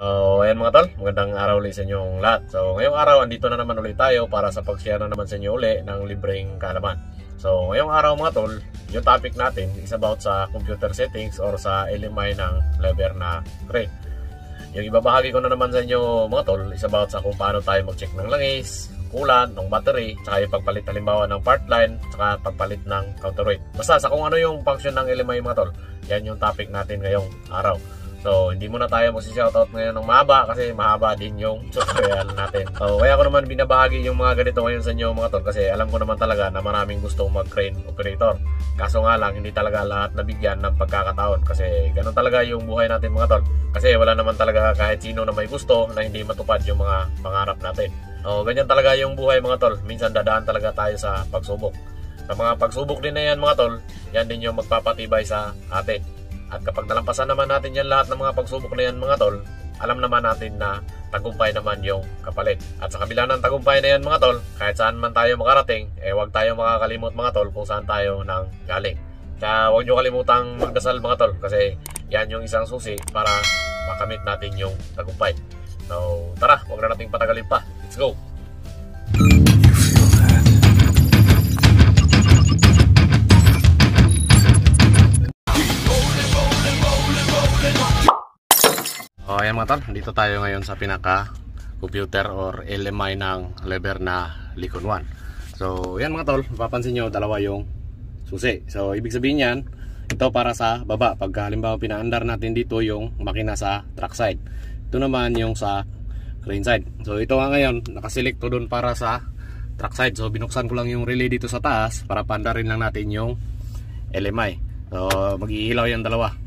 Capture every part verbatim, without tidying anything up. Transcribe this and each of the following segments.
So, ayan mga tol, magandang araw ulit sa inyong lahat. So, ngayong araw, andito na naman ulit tayo para sa pag-share na naman sa inyo ulit ng libreng kaalaman. So, ngayong araw mga tol, yung topic natin is about sa computer settings or sa L M I ng lever na crane. Yung ibabahagi ko na naman sa inyo mga tol is about sa kung paano tayo mag-check ng langis, coolant, ng battery, tsaka yung pagpalit halimbawa ng part line, tsaka pagpalit ng counterweight. Basta sa kung ano yung function ng L M I mga tol, yan yung topic natin ngayong araw. So, hindi muna tayo mag-shoutout ngayon ng mahaba kasi mahaba din yung tutorial natin. So, kaya ko naman binabahagi yung mga ganito ngayon sa inyo mga tol kasi alam ko naman talaga na maraming gustong mag-crane operator. Kaso nga lang, hindi talaga lahat nabigyan ng pagkakataon kasi ganun talaga yung buhay natin mga tol. Kasi wala naman talaga kahit sino na may gusto na hindi matupad yung mga pangarap natin. So, ganyan talaga yung buhay mga tol. Minsan dadaan talaga tayo sa pagsubok. Sa mga pagsubok din na yan mga tol, yan din yung magpapatibay sa atin. At kapag nalampasan naman natin yan lahat ng mga pagsubok na yan mga tol, alam naman natin na tagumpay naman yung kapalit. At sa kabila ng tagumpay na yan mga tol, kahit saan man tayo makarating, eh huwag tayo makakalimot mga tol kung saan tayo nang galing. Kaya huwag nyo kalimutang magdasal mga tol kasi yan yung isang susi para makamit natin yung tagumpay. So tara, huwag na nating patagalin pa. Let's go! O ayan mga tol, dito tayo ngayon sa pinaka computer or L M I ng lever na Licon one. So yan mga tol, mapapansin nyo dalawa yung susi. So ibig sabihin yan, ito para sa baba. Pag halimbawa pinaandar natin dito yung makina sa track side, ito naman yung sa crane side. So ito nga ngayon, nakaselect to dun para sa track side. So binuksan ko lang yung relay dito sa taas para pandarin lang natin yung L M I. So mag-iilaw yung dalawa.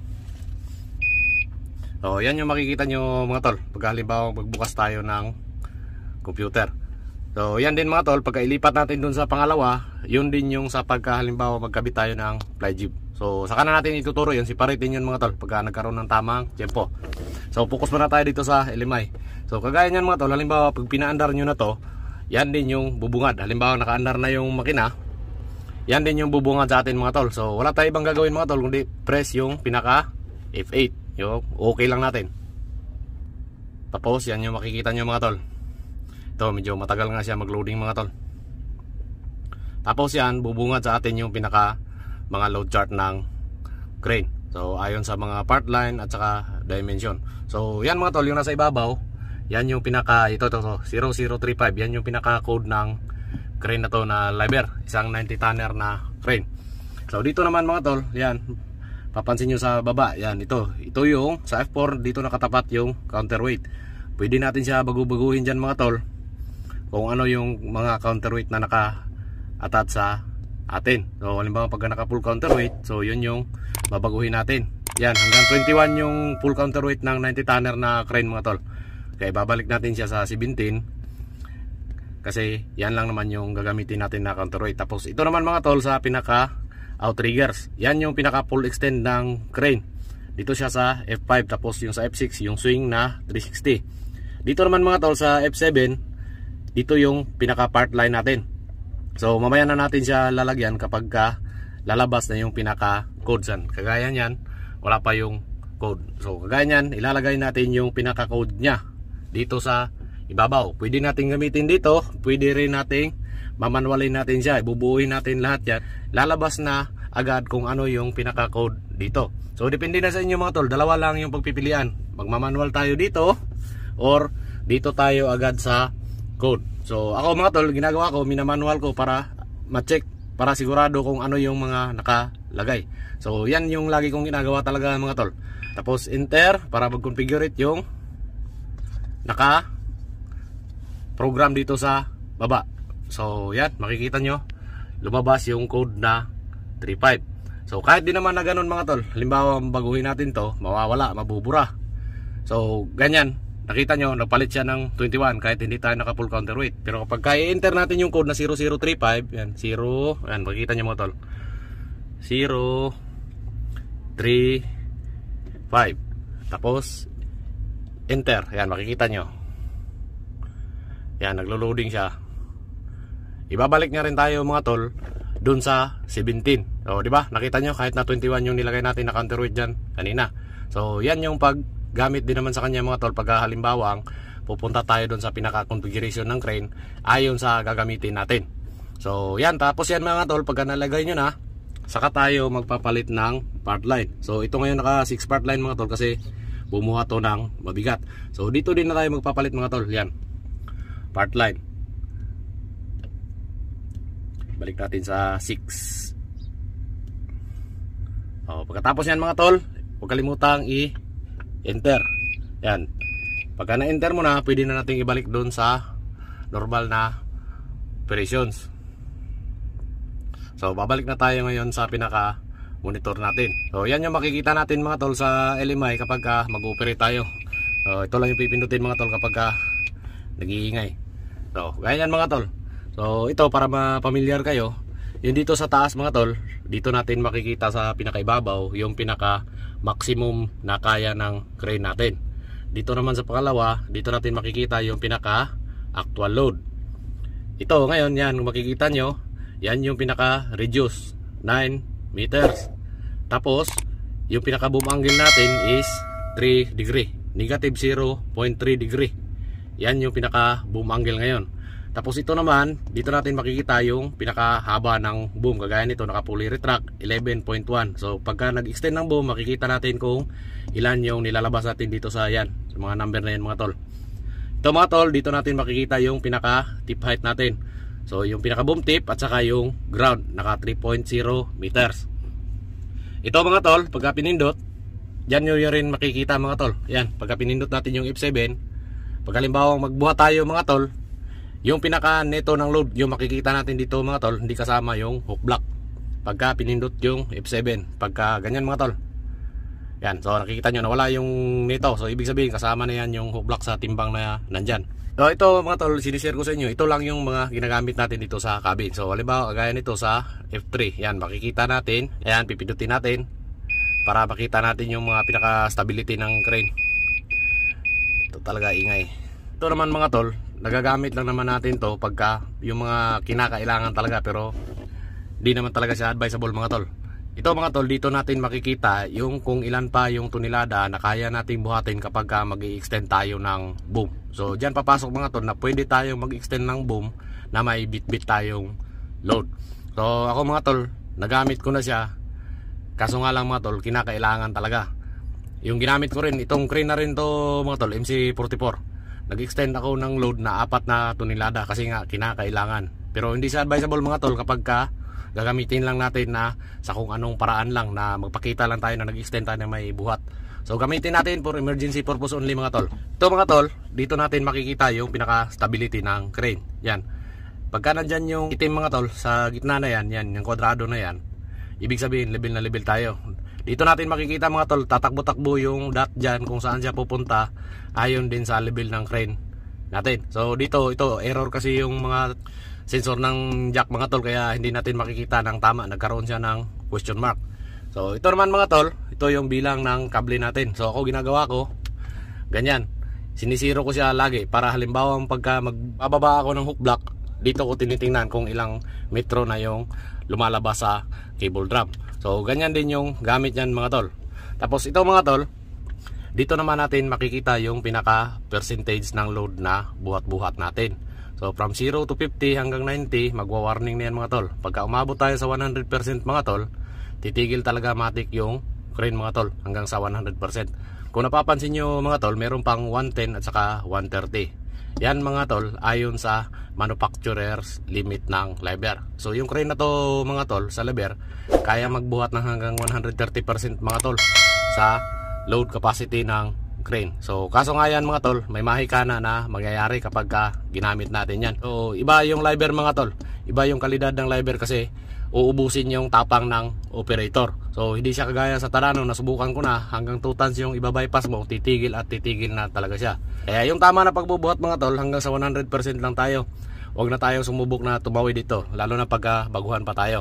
So yan yung makikita nyo mga tol pag halimbawa magbukas tayo ng computer. So yan din mga tol, pagka ilipat natin dun sa pangalawa, yun din yung sa pagka halimbawa magkabit tayo ng fly jib. So saka na natin ituturo yun, separate din yun mga tol pagka nagkaroon ng tamang tempo. So focus muna tayo dito sa L M I. So kagaya nyan mga tol, halimbawa pag pinaandar nyo na to, yan din yung bubungad. Halimbawa nakaandar na yung makina, yan din yung bubungad sa atin mga tol. So wala tayo ibang gagawin mga tol kundi press yung pinaka F eight. Yo, okay lang natin. Tapos yan yung makikita nyo mga tol. Ito medyo matagal nga siya mag-loading mga tol. Tapos yan bubungad sa atin yung pinaka mga load chart ng crane. So ayon sa mga part line at saka dimension. So yan mga tol, yung nasa ibabaw, yan yung pinaka ito to, to zero zero three five. Yan yung pinaka code ng crane na to na lever, isang ninety tonner na crane. So dito naman mga tol, yan papansin nyo sa baba, yan ito ito yung sa F four, dito nakatapat yung counterweight. Pwede natin siya bagu-baguhin dyan mga tol kung ano yung mga counterweight na naka-attach sa atin. So halimbawa pag naka full counterweight, so yun yung babaguhin natin. Yan hanggang twenty-one yung full counterweight ng ninety tonner na crane mga tol. Kaya babalik natin siya sa seventeen kasi yan lang naman yung gagamitin natin na counterweight. Tapos ito naman mga tol sa pinaka outriggers, yan yung pinaka full extend ng crane. Dito siya sa F five, tapos yung sa F six yung swing na three sixty. Dito naman mga tol sa F seven, dito yung pinaka part line natin. So mamaya na natin siya lalagyan kapag ka lalabas na yung pinaka code dyan. Kagaya nyan, wala pa yung code. So kagaya nyan, ilalagay natin yung pinaka code nya dito sa ibabaw. Pwede natin gamitin dito, pwede rin nating mamanwalin natin siya, ibubuuin natin lahat yan, lalabas na agad kung ano yung pinaka code dito. So depende na sa inyo mga tol, dalawa lang yung pagpipilian, magmamanual tayo dito or dito tayo agad sa code. So ako mga tol, ginagawa ko, minamanual ko para ma-check, para sigurado kung ano yung mga nakalagay. So yan yung lagi kong ginagawa talaga mga tol. Tapos enter para mag-configure yung naka program dito sa baba. So yan, makikita nyo lumabas yung code na three five. So kahit di naman na ganun mga tol, halimbawa baguhin natin to, mawawala, mabubura. So ganyan, nakita nyo napalit siya ng twenty-one kahit hindi tayo naka full counterweight. Pero kapag i-enter natin yung code na zero zero three five, yan, zero, yan, makikita nyo mga tol, zero three five, tapos enter, yan, makikita nyo, yan, naglo-loading siya. Ibabalik nga rin tayo mga tol dun sa seventeen. So di ba? Nakita nyo kahit na twenty-one yung nilagay natin na counterweight diyan kanina. So yan yung pag gamit din naman sa kanya mga tol pag halimbawang pupunta tayo doon sa pinaka configuration ng crane ayon sa gagamitin natin. So yan, tapos yan mga tol, pag nalagay nyo na, saka tayo magpapalit ng part line. So ito ngayon naka six part line mga tol kasi bumuha to ng mabigat. So dito din na tayo magpapalit mga tol. Yan, part line. Balik natin sa six. O, pagkatapos yan mga tol, huwag kalimutang i-enter. Yan, pagka na-enter mo na, pwede na natin ibalik doon sa normal na operations. So babalik na tayo ngayon sa pinaka monitor natin. So yan yung makikita natin mga tol sa L M I kapag uh, mag-operate tayo. So ito lang yung pipindutin mga tol kapag uh, nag-iingay. So ganyan mga tol. So ito para ma-familiar kayo, yung dito sa taas mga tol, dito natin makikita sa pinakaibabaw yung pinaka maximum na kaya ng crane natin. Dito naman sa pangalawa, dito natin makikita yung pinaka actual load. Ito ngayon, yan makikita nyo, yan yung pinaka reduce nine meters. Tapos yung pinaka boom angle natin is three degree, negative zero point three degree. Yan yung pinaka boom angle ngayon. Tapos ito naman, dito natin makikita yung pinakahaba ng boom. Kagaya nito, naka pulley retract eleven point one. So pagka nag-extend ng boom, makikita natin kung ilan yung nilalabas natin dito sa yan, sa mga number na yan mga tol. Ito mga tol, dito natin makikita yung pinaka tip height natin. So yung pinaka boom tip at saka yung ground, naka three point zero meters. Ito mga tol, pagka pinindot, dyan nyo rin makikita mga tol. Yan, pagka pinindot natin yung F seven, pag halimbawa magbuhat tayo mga tol, yung pinaka neto ng load, yung makikita natin dito mga tol, hindi kasama yung hook block pagka pinindot yung F seven. Pagka ganyan mga tol, yan, so nakikita nyo nawala yung neto. So ibig sabihin kasama na yan yung hook block sa timbang na nandyan. So ito mga tol, sinishare ko sa inyo, ito lang yung mga ginagamit natin dito sa cabin. So halimbawa kagaya nito sa F three, yan makikita natin, ayan, pipindutin natin para makita natin yung mga pinaka stability ng crane. Ito talaga ingay. Ito naman mga tol, nagagamit lang naman natin to pagka yung mga kinakailangan talaga, pero di naman talaga siya advisable mga tol. Ito mga tol, dito natin makikita yung kung ilan pa yung tunilada na kaya nating buhatin kapag mag-i-extend tayo ng boom. So dyan papasok mga tol na pwede tayong mag-extend ng boom na may bit-bit tayong load. So ako mga tol, nagamit ko na siya, kaso nga lang mga tol, kinakailangan talaga. Yung ginamit ko rin, itong crane na rin to mga tol, M C forty-four. Nag-extend ako ng load na apat na tunilada kasi nga kinakailangan. Pero hindi siya advisable mga tol kapag ka gagamitin lang natin na sa kung anong paraan lang na magpakita lang tayo na nag-extend tayo na may buhat. So gamitin natin for emergency purpose only mga tol. Ito mga tol, dito natin makikita yung pinaka stability ng crane. Yan, pagka nandyan yung itim mga tol sa gitna na yan, yan yung kwadrado na yan, ibig sabihin level na level tayo. Dito natin makikita mga tol, tatakbo-takbo yung dot dyan kung saan siya pupunta ayon din sa level ng crane natin. So dito, ito error kasi yung mga sensor ng jack mga tol, kaya hindi natin makikita ng tama, nagkaroon siya ng question mark. So ito naman mga tol, ito yung bilang ng kable natin. So ako ginagawa ko ganyan, sinisiro ko siya lagi para halimbawa pagka magbababa ako ng hook block, dito ko tinitingnan kung ilang metro na yung lumalabas sa cable drum. So ganyan din yung gamit yan mga tol. Tapos ito mga tol, dito naman natin makikita yung pinaka percentage ng load na buhat-buhat natin. So from zero to fifty hanggang ninety, magwa-warning na yan mga tol. Pagka umabot tayo sa one hundred percent mga tol, titigil talaga matik yung crane mga tol hanggang sa one hundred percent. Kung napapansin nyo mga tol, meron pang one ten at saka one thirty. Yan mga tol ayon sa manufacturer's limit ng lever. So yung crane na to mga tol sa lever, kaya magbuhat ng hanggang one hundred thirty percent mga tol sa load capacity ng crane. So kaso nga yan mga tol, may mahikana na mangyayari kapag ka ginamit natin yan. So iba yung lever mga tol, iba yung kalidad ng lever kasi uubusin yung tapang ng operator. So hindi siya kagaya sa Tarano, nasubukan ko na hanggang two tons yung iba-bypass mo, titigil at titigil na talaga siya. Kaya yung tama na pagbubuhat mga tol, hanggang sa one hundred percent lang tayo. Huwag na tayong sumubok na tumawi dito, lalo na pagka baguhan pa tayo.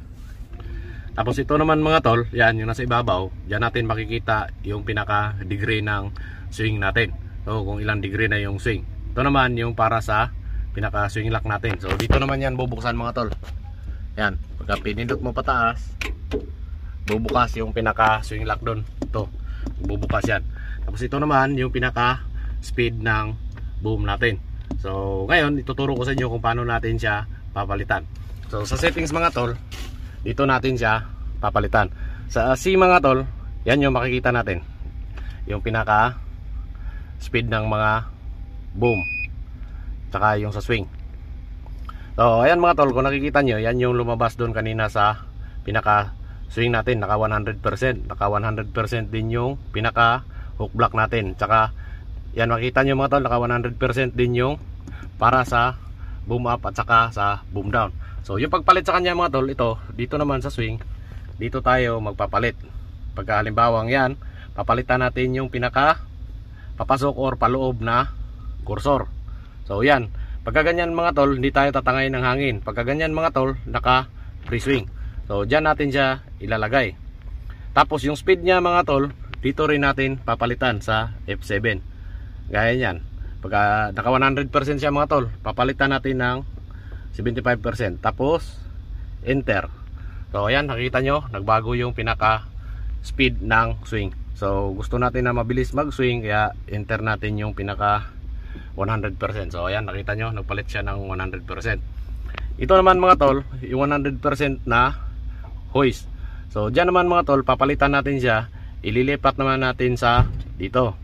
Tapos ito naman mga tol, yan yung nasa ibabaw, dyan natin makikita yung pinaka degree ng swing natin. So kung ilang degree na yung swing. Ito naman yung para sa pinaka swing lock natin. So dito naman yan bubuksan mga tol. Yan, pagka pinindot mo pataas, bubukas yung pinaka swing lock doon. Ito, bubukas yan. Tapos ito naman yung pinaka speed ng boom natin. So ngayon ituturo ko sa inyo kung paano natin siya papalitan. So sa settings mga tol, dito natin siya papalitan. Sa C mga tol, yan yung makikita natin, yung pinaka speed ng mga boom, tsaka yung sa swing. So ayan mga tol, kung nakikita nyo, yan yung lumabas doon kanina sa pinaka swing natin, naka one hundred percent. Naka one hundred percent din yung pinaka hook block natin. Tsaka yan makikita nyo mga tol, naka one hundred percent din yung para sa boom up at saka sa boom down. So yung pagpalit sa kanya mga tol, ito dito naman sa swing, dito tayo magpapalit. Pagka halimbawang yan, papalitan natin yung pinaka papasok or paloob na kursor. So yan, pagka ganyan mga tol, hindi tayo tatangay ng hangin. Pagka ganyan mga tol, naka free swing. So dyan natin siya ilalagay. Tapos yung speed niya mga tol, dito rin natin papalitan sa F seven. Gaya yan, pagka naka one hundred percent siya mga tol, papalitan natin ng seventy-five percent. Tapos enter. So ayan, nakikita nyo, nagbago yung pinaka speed ng swing. So gusto natin na mabilis mag swing, kaya enter natin yung pinaka one hundred percent. So ayan, nakita nyo, nagpalit siya ng one hundred percent. Ito naman mga tol, yung one hundred percent na hoist. So dyan naman mga tol, papalitan natin siya, ililipat naman natin sa dito.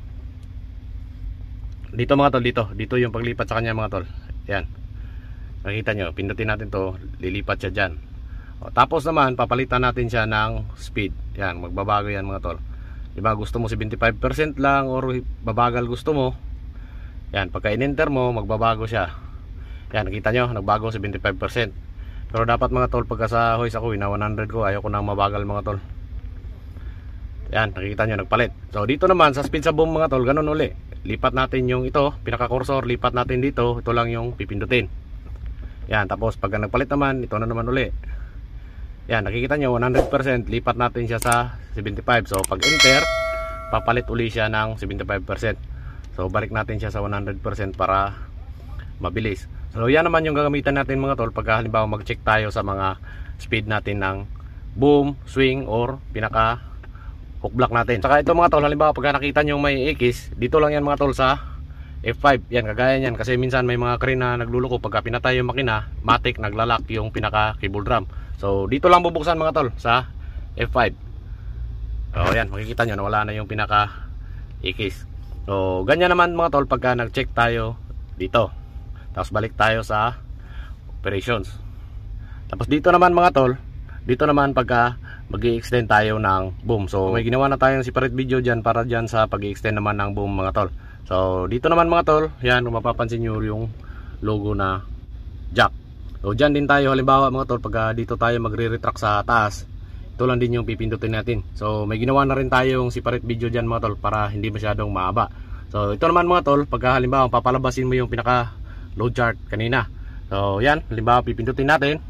Dito mga tol, dito. Dito yung paglipat sa kanya mga tol. Yan. Nakita nyo, pindutin natin to, lilipat siya dyan. O, tapos naman, papalitan natin siya ng speed. Yan, magbabago yan mga tol. Diba, gusto mo seventy-five percent lang or babagal gusto mo. Yan, pagka in-enter mo, magbabago siya. Yan, nakita nyo, nagbago seventy-five percent. Pero dapat mga tol, pagka sa hoist ako, na one hundred ko, ayaw ko nang mabagal mga tol. Yan, nakikita nyo, nagpalit. So dito naman, sa speed sa boom mga tol, ganun uli. Lipat natin yung ito, pinaka-cursor, lipat natin dito. Ito lang yung pipindutin. Yan, tapos pagka nagpalit naman, ito na naman uli. Yan, nakikita nyo, one hundred percent, lipat natin siya sa seventy-five. So pag enter, papalit uli siya ng seventy-five percent. So balik natin siya sa one hundred percent para mabilis. So yan naman yung gagamitan natin mga tol pagka halimbawa mag-check tayo sa mga speed natin ng boom, swing or pinaka hook block natin. Saka ito mga tol, halimbawa pagka nakita nyo may X, dito lang yan mga tol sa F five. Yan, kagaya yan kasi minsan may mga crane na nagluloko pagka pinatay yung makina, matik naglalak yung pinaka cable drum. So dito lang bubuksan mga tol sa F five. So yan, makikita nyo nawala na yung pinaka X. So ganyan naman mga tol pagka nag-check tayo dito. Tapos balik tayo sa operations. Tapos dito naman mga tol, dito naman pagka mag-i-extend tayo ng boom. So may ginawa na tayong separate video dyan para dyan sa pag-i-extend naman ng boom mga tol. So dito naman mga tol, yan kung mapapansin nyo yung logo na jack. So dyan din tayo halimbawa mga tol, pagka dito tayo magre-retract sa taas, ito lang din yung pipindutin natin. So may ginawa na rin tayong separate video dyan mga tol para hindi masyadong mahaba. So ito naman mga tol, pagka halimbawa papalabasin mo yung pinaka load chart kanina. So yan, halimbawa pipindutin natin,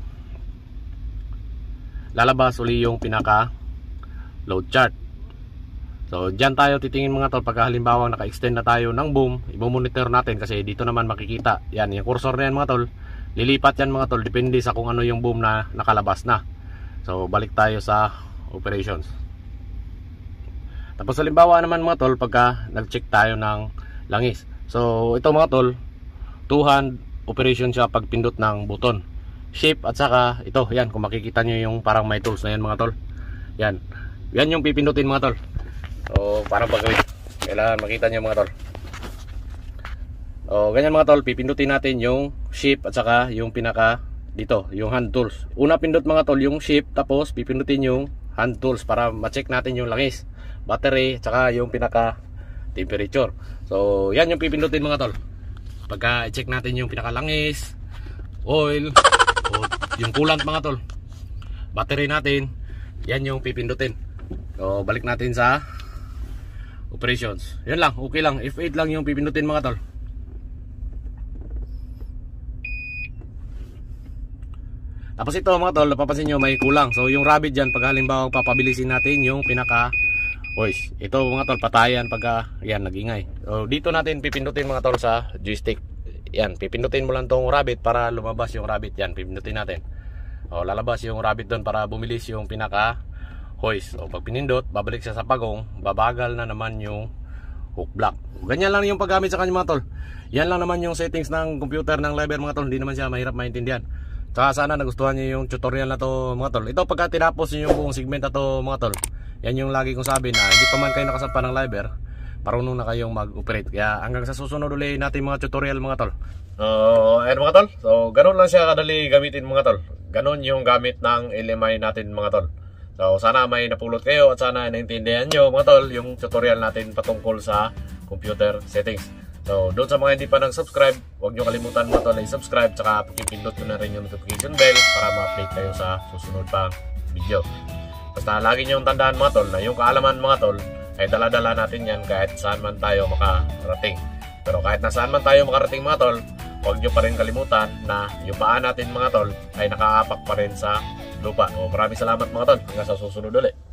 lalabas uli yung pinaka load chart. So dyan tayo titingin mga tol pagka halimbawa naka-extend na tayo ng boom, i-monitor natin kasi dito naman makikita. Yan, yung cursor na yan mga tol, lilipat yan mga tol, depende sa kung ano yung boom na nakalabas na. So balik tayo sa operations. Tapos halimbawa naman mga tol pagka nag-check tayo ng langis. So ito mga tol, two hand operation siya pag pindot ng button, shift at saka ito, yan kung makikita nyo yung parang may tools na yan mga tol. Yan, yan yung pipindutin mga tol. So para pagawin, kailangan makita nyo mga tol. O ganyan mga tol, pipindutin natin yung shift at saka yung pinaka dito, yung hand tools. Una pindot mga tol yung shift, tapos pipindutin yung hand tools para ma-check natin yung langis, battery at saka yung pinaka temperature. So yan yung pipindutin mga tol pagka i-check natin yung pinakalangis, oil, o yung coolant mga tol, battery natin. Yan yung pipindutin. So balik natin sa operations. Yan lang, okay lang, F eight lang yung pipindutin mga tol. Tapos ito mga tol, napapansin nyo may kulang. So yung rabbit dyan, pag halimbawa papabilisin natin yung pinaka hoist, ito mga tol, patayan pagka yan nagingay. So dito natin pipindutin mga tol sa joystick. Yan, pipindutin mo lang tong rabbit para lumabas yung rabbit. Yan, pipindutin natin. O lalabas yung rabbit doon para bumilis yung pinaka hoist. O pag pinindot, babalik siya sa pagong, babagal na naman yung hook block. Ganyan lang yung paggamit sa kanya mga tol. Yan lang naman yung settings ng computer ng Liver mga tol. Hindi naman siya mahirap maintindihan. Tsaka sana nagustuhan niyo yung tutorial na to mga tol. Ito pagka tinapos niyo yung buong segment na to mga tol, yan yung lagi kong sabi na hindi pa man kayo nakasampa ng Liver, marunong na kayong mag-operate. Kaya hanggang sa susunod ulit natin mga tutorial mga tol. So, ayun mga tol. So, ganun lang siya kadali gamitin mga tol. Ganun yung gamit ng L M I natin mga tol. So, sana may napulot kayo at sana naintindihan nyo mga tol yung tutorial natin patungkol sa computer settings. So, doon sa mga hindi pa nag-subscribe, huwag nyo kalimutan mga tol na i-subscribe, tsaka pakipindot nyo na rin yung notification bell para ma-update kayo sa susunod pang video. Basta lagi nyo tandaan mga tol na yung kaalaman mga tol ay dala-dala natin yan kahit saan man tayo makarating. Pero kahit na saan man tayo makarating mga tol, huwag nyo pa rin kalimutan na yung paa natin mga tol ay nakaapak pa rin sa lupa. O, maraming salamat mga tol. Hanggang sa susunod ulit.